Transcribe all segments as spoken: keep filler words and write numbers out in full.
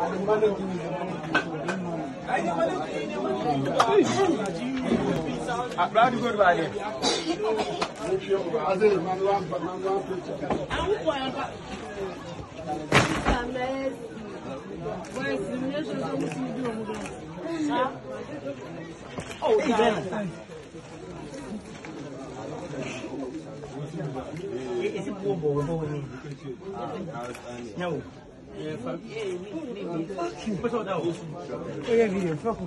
I'm proud to go to my oh, is it poor boy? No. Yeah, fuck. What's all that? Oh, yeah, video. Fuck.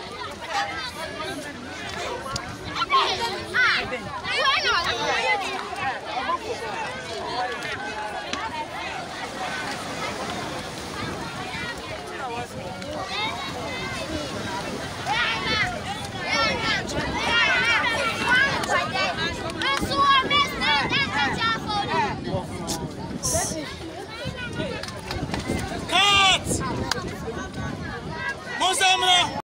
Why not?